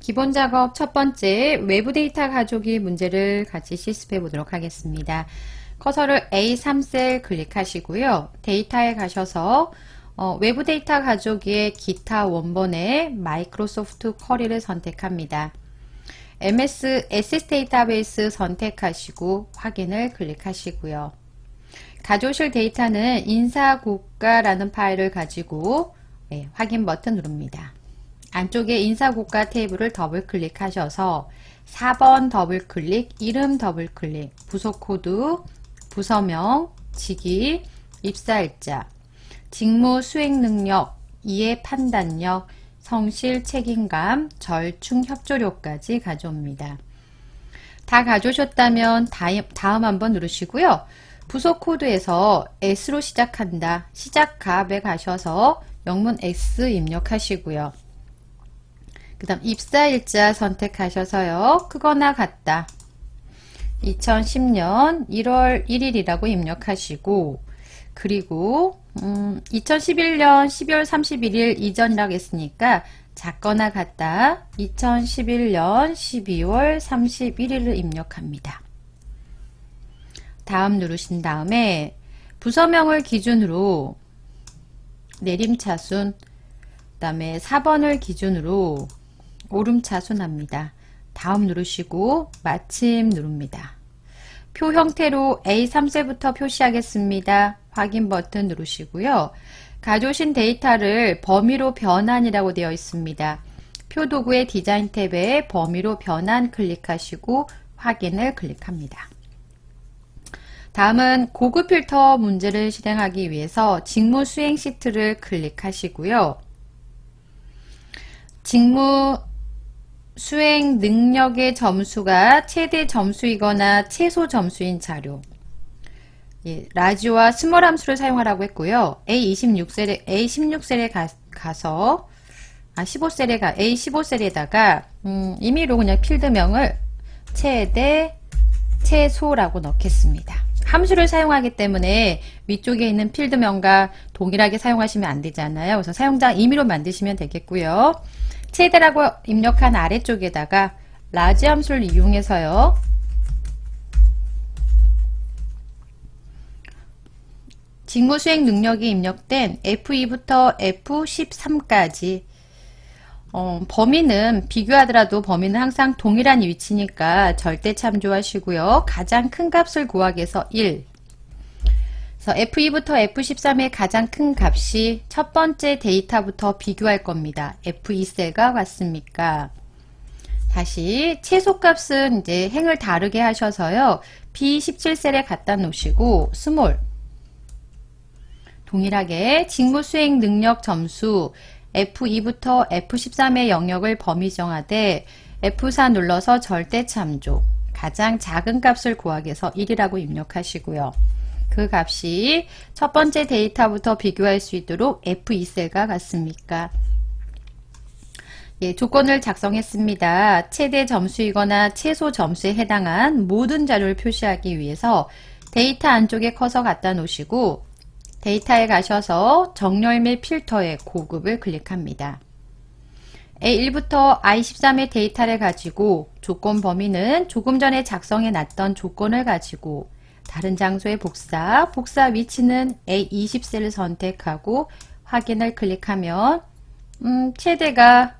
기본 작업 첫 번째, 외부 데이터 가져오기 문제를 같이 실습해 보도록 하겠습니다. 커서를 A3셀 클릭하시고요. 데이터에 가셔서 외부 데이터 가져오기의 기타 원본의 마이크로소프트 쿼리를 선택합니다. MS SS 데이터베이스 선택하시고 확인을 클릭하시고요. 가져오실 데이터는 인사고가라는 파일을 가지고 확인 버튼 누릅니다. 안쪽에 인사고가 테이블을 더블 클릭하셔서 4번 더블 클릭, 이름 더블 클릭, 부서 코드, 부서명, 직위, 입사일자, 직무 수행 능력, 이해 판단력, 성실 책임감, 절충 협조력까지 가져옵니다. 다 가져오셨다면 다음 한번 누르시고요. 부서 코드에서 S로 시작한다. 시작 값에 가셔서 영문 S 입력하시고요. 그 다음 입사일자 선택하셔서요. 크거나 같다. 2010년 1월 1일이라고 입력하시고 그리고 2011년 12월 31일 이전이라고 했으니까 작거나 같다. 2011년 12월 31일을 입력합니다. 다음 누르신 다음에 부서명을 기준으로 내림차순, 그 다음에 4번을 기준으로 오름차순 합니다. 다음 누르시고 마침 누릅니다. 표 형태로 A3셀부터 표시하겠습니다. 확인 버튼 누르시고요. 가져오신 데이터를 범위로 변환이라고 되어 있습니다. 표 도구의 디자인 탭에 범위로 변환 클릭하시고 확인을 클릭합니다. 다음은 고급 필터 문제를 실행하기 위해서 직무 수행 시트를 클릭하시고요. 직무 수행 능력의 점수가 최대 점수이거나 최소 점수인 자료, 라지와 스몰 함수를 사용하라고 했고요. A16셀에 가서 A15셀에다가 임의로 그냥 필드명을 최대, 최소라고 넣겠습니다. 함수를 사용하기 때문에 위쪽에 있는 필드명과 동일하게 사용하시면 안 되잖아요. 그래서 사용자 임의로 만드시면 되겠고요. 최대라고 입력한 아래쪽에다가 라지 함수를 이용해서요. 직무 수행 능력이 입력된 F2부터 F13까지 범위는 비교하더라도 범위는 항상 동일한 위치니까 절대 참조하시고요. 가장 큰 값을 구하기 위해서 1. 그래서 F2부터 F13의 가장 큰 값이 첫 번째 데이터부터 비교할 겁니다. F2셀과 같습니까? 다시 최소값은 이제 행을 다르게 하셔서요. B17셀에 갖다 놓으시고 스몰 동일하게 직무 수행 능력 점수 F2부터 F13의 영역을 범위 정하되 F4 눌러서 절대 참조 가장 작은 값을 구하기 위해서 1이라고 입력하시고요. 그 값이 첫 번째 데이터부터 비교할 수 있도록 F2셀과 같습니까? 조건을 작성했습니다. 최대 점수이거나 최소 점수에 해당한 모든 자료를 표시하기 위해서 데이터 안쪽에 커서 갖다 놓으시고 데이터에 가셔서 정렬 및 필터의 고급을 클릭합니다. A1부터 I13의 데이터를 가지고 조건 범위는 조금 전에 작성해 놨던 조건을 가지고 다른 장소의 복사 위치는 A20셀을 선택하고 확인을 클릭하면 최대가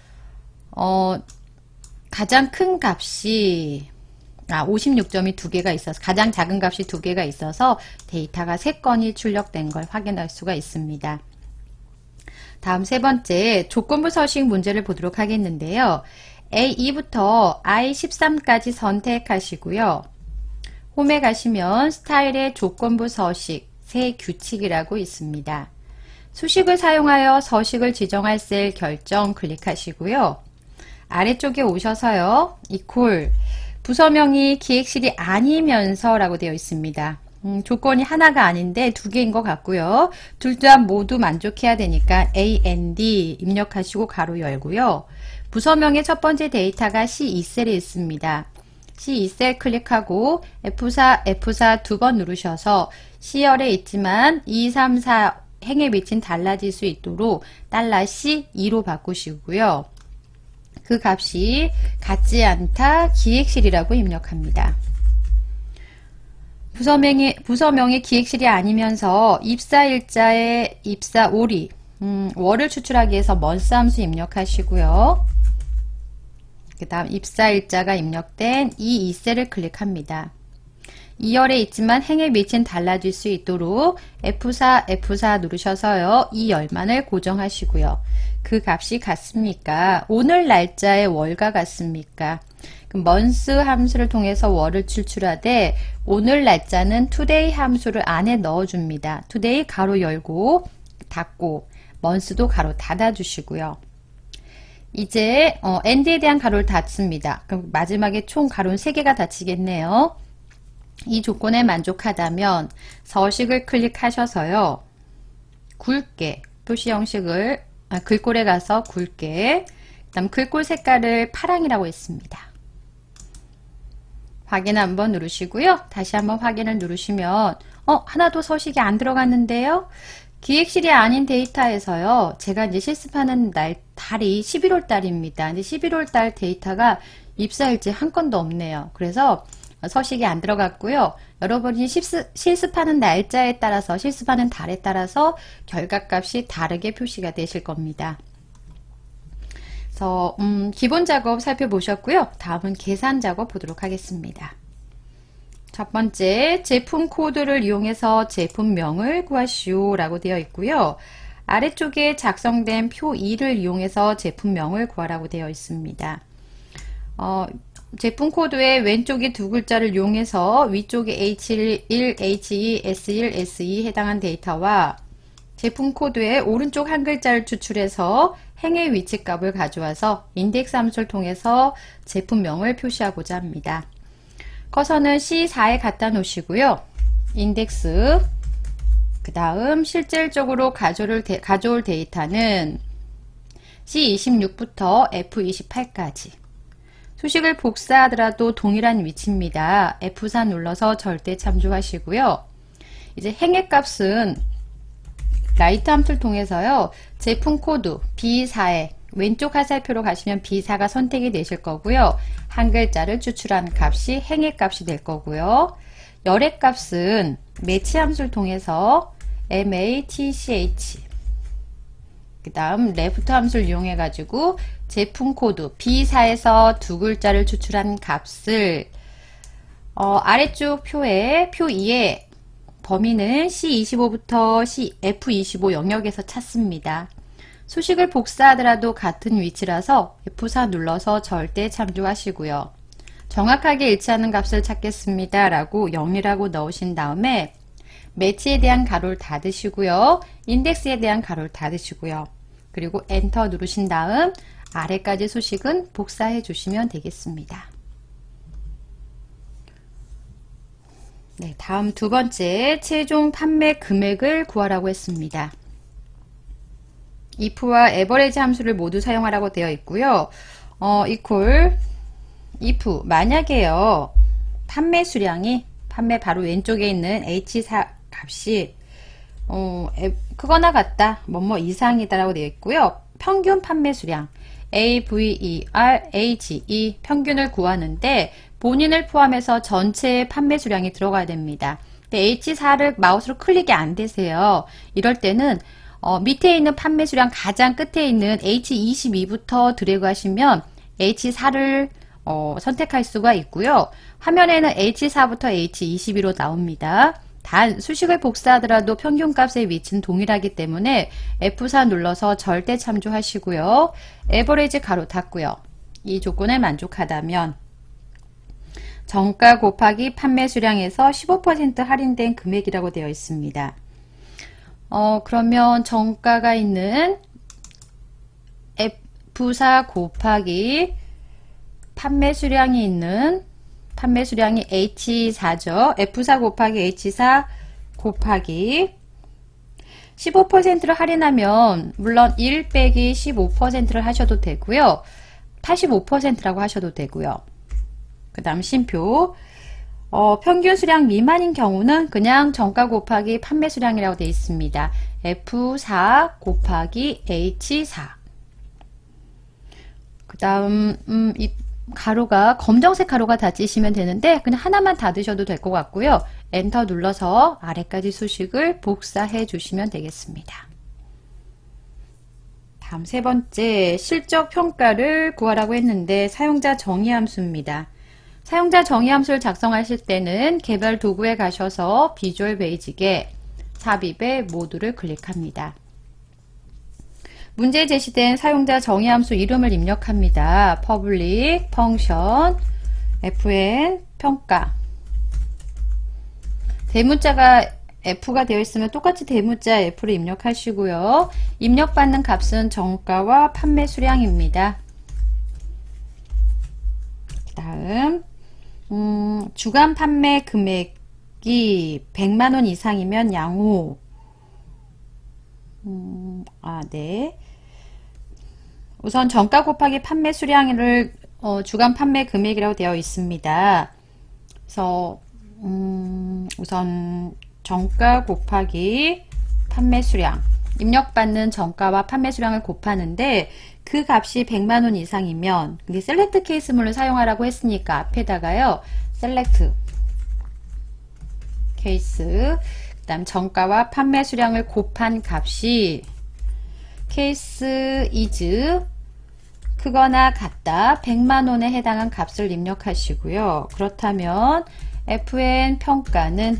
가장 큰 값이 56점이 2개가 있어서 가장 작은 값이 2개가 있어서 데이터가 3건이 출력된 걸 확인할 수가 있습니다. 다음 세 번째 조건부 서식 문제를 보도록 하겠는데요. A2부터 I13까지 선택하시고요. 홈에 가시면 스타일의 조건부 서식 새 규칙이라고 있습니다. 수식을 사용하여 서식을 지정할 셀 결정 클릭하시고요. 아래쪽에 오셔서요. 이퀄 부서명이 기획실이 아니면서 라고 되어 있습니다. 조건이 하나가 아닌데 2개인 것 같고요. 둘 다 모두 만족해야 되니까 AND 입력하시고 가로 열고요. 부서명의 첫 번째 데이터가 C2셀에 있습니다. C2셀 클릭하고 F4 두 번 누르셔서 C열에 있지만 2, 3, 4 행의 위치는 달라질 수 있도록 $C2로 바꾸시고요. 그 값이 같지 않다 기획실이라고 입력합니다. 부서명이 기획실이 아니면서 입사일자에 입사오리 월을 추출하기 위해서 month 함수 입력하시고요. 그 다음 입사일자가 입력된 이 셀을 클릭합니다. 2열에 있지만 행의 위치는 달라질 수 있도록 F4 누르셔서요. 이 열만을 고정하시고요. 그 값이 같습니까? 오늘 날짜의 월과 같습니까? 그럼 month 함수를 통해서 월을 추출하되 오늘 날짜는 today 함수를 안에 넣어줍니다. today 가로 열고 닫고 month도 가로 닫아주시고요. 이제 end에 대한 가로를 닫습니다. 그럼 마지막에 총 가로는 3개가 닫히겠네요. 이 조건에 만족하다면 서식을 클릭하셔서요. 굵게 표시 형식을 글꼴에 가서 굵게 그 다음 글꼴 색깔을 파랑이라고 했습니다. 확인 한번 누르시고요. 다시 한번 확인을 누르시면 하나도 서식이 안 들어갔는데요. 기획실이 아닌 데이터에서요. 제가 이제 실습하는 달이 11월 달입니다. 근데 11월 달 데이터가 입사일지 한 건도 없네요. 그래서 서식이 안 들어갔고요. 여러분이 실습하는 날짜에 따라서 실습하는 달에 따라서 결과값이 다르게 표시가 되실 겁니다. 그래서 기본 작업 살펴보셨고요. 다음은 계산 작업 보도록 하겠습니다. 첫 번째, 제품 코드를 이용해서 제품명을 구하시오 라고 되어 있고요. 아래쪽에 작성된 표 2를 이용해서 제품명을 구하라고 되어 있습니다. 제품 코드의 왼쪽에 두 글자를 이용해서 위쪽에 H1, H2, S1, S2 해당한 데이터와 제품 코드의 오른쪽 한 글자를 추출해서 행의 위치 값을 가져와서 인덱스 함수를 통해서 제품명을 표시하고자 합니다. 커서는 C4에 갖다 놓으시고요. 인덱스 그 다음 실질적으로 가져올 데이터는 C26부터 F28까지 수식을 복사하더라도 동일한 위치입니다. F4 눌러서 절대 참조하시고요. 이제 행의 값은 라이트 함수를 통해서요. 제품 코드 B4에 왼쪽 화살표로 가시면 B4가 선택이 되실 거고요. 한 글자를 추출한 값이 행의 값이 될 거고요. 열의 값은 매치 함수를 통해서 match 그 다음 left 함수를 이용해 가지고 제품 코드 B4에서 두 글자를 추출한 값을 아래쪽 표에 표 2에 범위는 C25부터 F25 영역에서 찾습니다. 수식을 복사하더라도 같은 위치라서 F4 눌러서 절대 참조하시고요. 정확하게 일치하는 값을 찾겠습니다 라고 0이라고 넣으신 다음에 매치에 대한 가로를 닫으시고요. 인덱스에 대한 가로를 닫으시고요. 그리고 엔터 누르신 다음 아래까지 수식은 복사해 주시면 되겠습니다. 네, 다음 두 번째 최종 판매 금액을 구하라고 했습니다. if와 average 함수를 모두 사용하라고 되어 있고요. equal if 만약에요. 판매 수량이 판매 바로 왼쪽에 있는 H4 값이 크거나 같다 뭐뭐 이상이다 라고 되어 있고요. 평균 판매 수량 AVER 평균을 구하는데 본인을 포함해서 전체의 판매 수량이 들어가야 됩니다. 근데 H4를 마우스로 클릭이 안 되세요. 이럴 때는 밑에 있는 판매 수량 가장 끝에 있는 H22부터 드래그 하시면 H4를 선택할 수가 있고요. 화면에는 H4부터 H22로 나옵니다. 단 수식을 복사하더라도 평균값의 위치는 동일하기 때문에 F4 눌러서 절대 참조하시고요. 에버리지 가로 닫고요. 이 조건에 만족하다면 정가 곱하기 판매 수량에서 15% 할인된 금액이라고 되어 있습니다. 그러면 정가가 있는 F4 곱하기 판매 수량이 있는 판매 수량이 H4죠. F4 곱하기 H4 곱하기 15%를 할인하면 물론 1 빼기 15%를 하셔도 되고요. 85%라고 하셔도 되고요. 그 다음 쉼표 평균 수량 미만인 경우는 그냥 정가 곱하기 판매 수량이라고 되어 있습니다. F4 곱하기 H4 그 다음 이 가로가 검정색 가로가 닫히시면 되는데 그냥 하나만 닫으셔도 될 것 같고요. 엔터 눌러서 아래까지 수식을 복사해 주시면 되겠습니다. 다음 세 번째, 실적 평가를 구하라고 했는데 사용자 정의 함수입니다. 사용자 정의 함수를 작성하실 때는 개별 도구에 가셔서 비주얼 베이직에 삽입의 모두를 클릭합니다. 문제에 제시된 사용자 정의 함수 이름을 입력합니다. public function fn 평가. 대문자가 F가 되어 있으면 똑같이 대문자 F를 입력하시고요. 입력받는 값은 정가와 판매 수량입니다. 다음 주간 판매 금액이 100만원 이상이면 양호. 네. 우선 정가 곱하기 판매 수량을 주간 판매 금액이라고 되어 있습니다. 그래서 우선 정가 곱하기 판매 수량, 입력받는 정가와 판매 수량을 곱하는데 그 값이 100만원 이상이면, 근데 셀렉트 케이스물을 사용하라고 했으니까 앞에다가요 셀렉트 케이스, 그 다음 정가와 판매 수량을 곱한 값이 케이스 is 크거나 같다 100만원에 해당한 값을 입력하시고요. 그렇다면 fn 평가는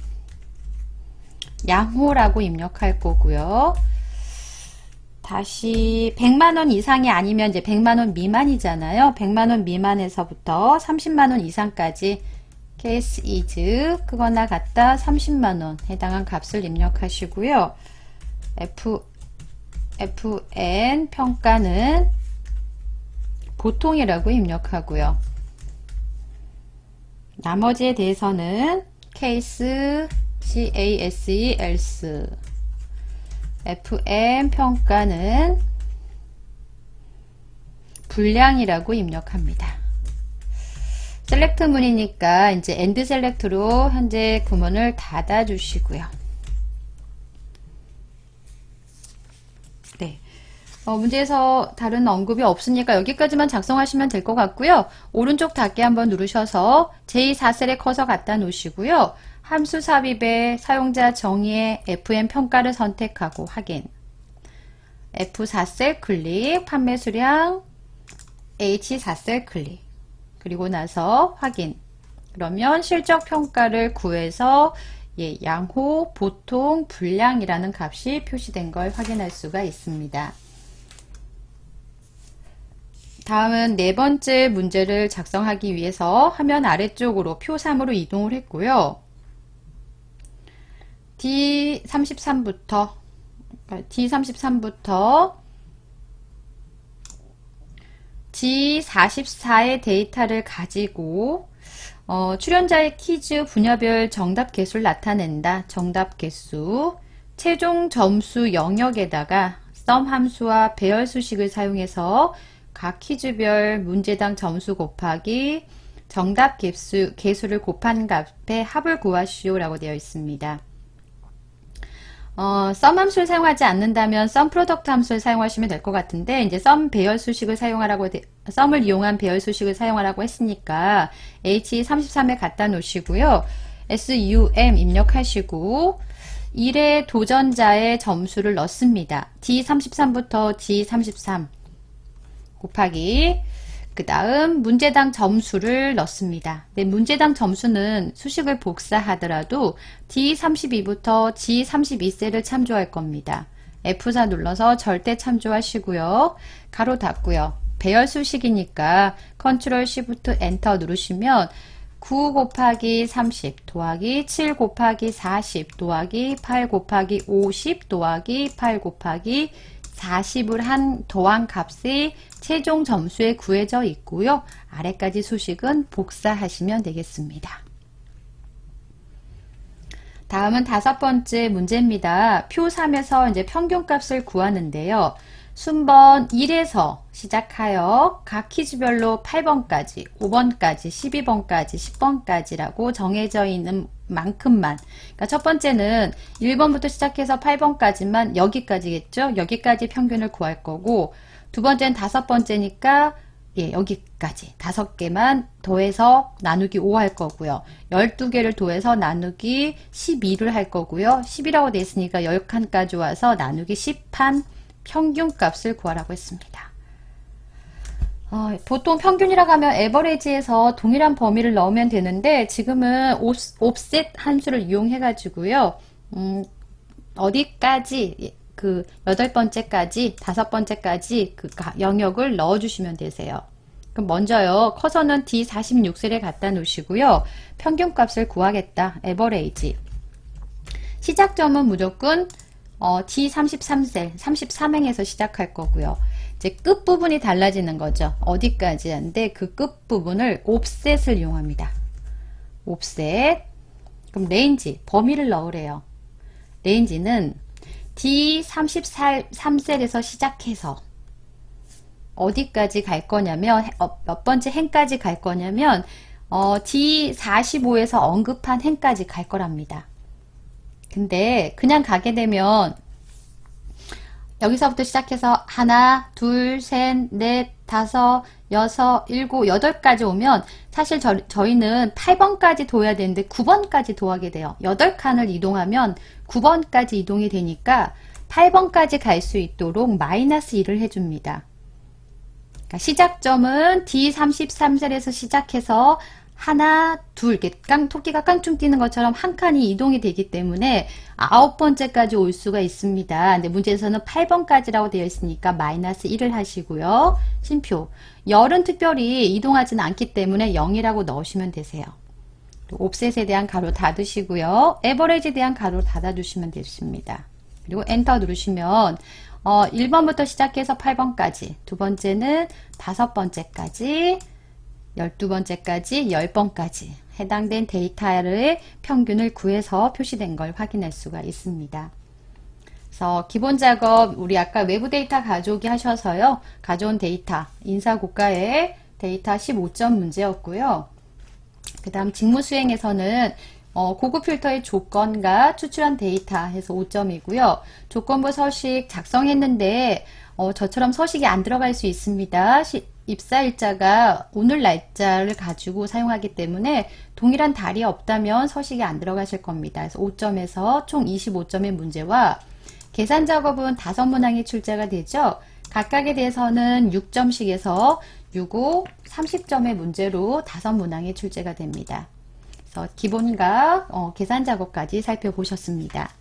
양호라고 입력할 거고요. 다시 100만원 이상이 아니면 이제 100만원 미만이잖아요. 100만원 미만에서부터 30만원 이상까지 case is 크거나 같다 30만원 해당한 값을 입력하시고요. fn 평가는 보통이라고 입력하고요. 나머지에 대해서는 case case else fn 평가는 분량이라고 입력합니다. 셀렉트 문이니까 이제 엔드 셀렉트로 현재 구문을 닫아 주시고요. 네. 문제에서 다른 언급이 없으니까 여기까지만 작성하시면 될 것 같고요. 오른쪽 닫기 한번 누르셔서 제4셀에 커서 갖다 놓으시고요. 함수 삽입에 사용자 정의의 fn 평가를 선택하고 확인. F4셀 클릭, 판매 수량 H4셀 클릭. 그리고 나서 확인. 그러면 실적 평가를 구해서 양호, 보통, 분량이라는 값이 표시된 걸 확인할 수가 있습니다. 다음은 네 번째 문제를 작성하기 위해서 화면 아래쪽으로 표 3으로 이동을 했고요. D33부터 G44의 데이터를 가지고 출연자의 퀴즈 분야별 정답 개수를 나타낸다. 정답 개수, 최종 점수 영역에다가 sum 함수와 배열 수식을 사용해서 각 퀴즈별 문제당 점수 곱하기 정답 개수를 곱한 값의 합을 구하시오 라고 되어 있습니다. sum 함수를 사용하지 않는다면 sum product 함수를 사용하시면 될 것 같은데, 이제 sum 배열 수식을 sum을 이용한 배열 수식을 사용하라고 했으니까 H33에 갖다 놓으시고요. SUM 입력하시고 1의 도전자의 점수를 넣습니다. D33부터 G33 곱하기 그 다음 문제당 점수를 넣습니다. 네, 문제당 점수는 수식을 복사하더라도 D32부터 G32셀을 참조할 겁니다. F4 눌러서 절대 참조하시고요. 가로 닫고요. 배열 수식이니까 Ctrl Shift Enter 누르시면 9 곱하기 30 더하기 7 곱하기 40 더하기 8 곱하기 50 더하기 8 곱하기 40을 더한 값이 최종 점수에 구해져 있고요. 아래까지 수식은 복사하시면 되겠습니다. 다음은 다섯 번째 문제입니다. 표 3에서 이제 평균값을 구하는데요. 순번 1에서 시작하여 각 퀴즈별로 8번까지, 5번까지, 12번까지, 10번까지라고 정해져 있는 만큼만, 그러니까 첫 번째는 1번부터 시작해서 8번까지만 여기까지겠죠? 여기까지 평균을 구할 거고, 두 번째는 다섯 번째니까 예, 여기까지 5개만 더해서 나누기 5 할 거고요. 12개를 더해서 나누기 12를 할 거고요. 10이라고 돼 있으니까 10칸까지 와서 나누기 10판 평균값을 구하라고 했습니다. 보통 평균이라고 하면 에버리지에서 동일한 범위를 넣으면 되는데 지금은 옵셋 함수를 이용해 가지고요. 어디까지 그 8번째까지 5번째까지 그 영역을 넣어 주시면 되세요. 그럼 먼저요. 커서는 D46셀에 갖다 놓으시고요. 평균값을 구하겠다. 에버레이지. 시작점은 무조건 D33셀 33행에서 시작할 거고요. 이제 끝부분이 달라지는 거죠. 어디까지 하는데 그 끝부분을 옵셋을 이용합니다. 옵셋. 그럼 레인지 범위를 넣으래요. 레인지는 D33셀에서 시작해서 어디까지 갈 거냐면 몇 번째 행까지 갈 거냐면 D45에서 언급한 행까지 갈 거랍니다. 근데 그냥 가게 되면 여기서부터 시작해서 하나, 둘, 셋, 넷, 다섯, 여섯, 일곱, 8까지 오면 사실 저희는 8번까지 도야 되는데 9번까지 도하게 돼요. 8칸을 이동하면 9번까지 이동이 되니까 8번까지 갈 수 있도록 마이너스 1을 해줍니다. 그러니까 시작점은 D33셀에서 시작해서 하나, 둘, 이렇게 토끼가 깡충 뛰는 것처럼 한 칸이 이동이 되기 때문에 9번째까지 올 수가 있습니다. 근데 문제에서는 8번까지라고 되어 있으니까 마이너스 1을 하시고요. 심표. 열은 특별히 이동하지는 않기 때문에 0이라고 넣으시면 되세요. 옵셋에 대한 가로 닫으시고요. 에버리지에 대한 가로 닫아주시면 되십니다. 그리고 엔터 누르시면 1번부터 시작해서 8번까지, 두 번째는 5번째까지, 12번째까지, 10번까지 해당된 데이터의 평균을 구해서 표시된 걸 확인할 수가 있습니다. 그래서 기본 작업, 우리 아까 외부 데이터 가져오기 하셔서요. 가져온 데이터, 인사고가의 데이터 15점 문제였고요. 그 다음 직무 수행에서는 고급 필터의 조건과 추출한 데이터 해서 5점이고요. 조건부 서식 작성했는데 저처럼 서식이 안 들어갈 수 있습니다. 입사일자가 오늘 날짜를 가지고 사용하기 때문에 동일한 달이 없다면 서식이 안 들어가실 겁니다. 그래서 5점에서 총 25점의 문제와 계산 작업은 5문항이 출제가 되죠. 각각에 대해서는 6점씩에서 6, 5, 30점의 문제로 5문항이 출제가 됩니다. 그래서 기본과 계산 작업까지 살펴보셨습니다.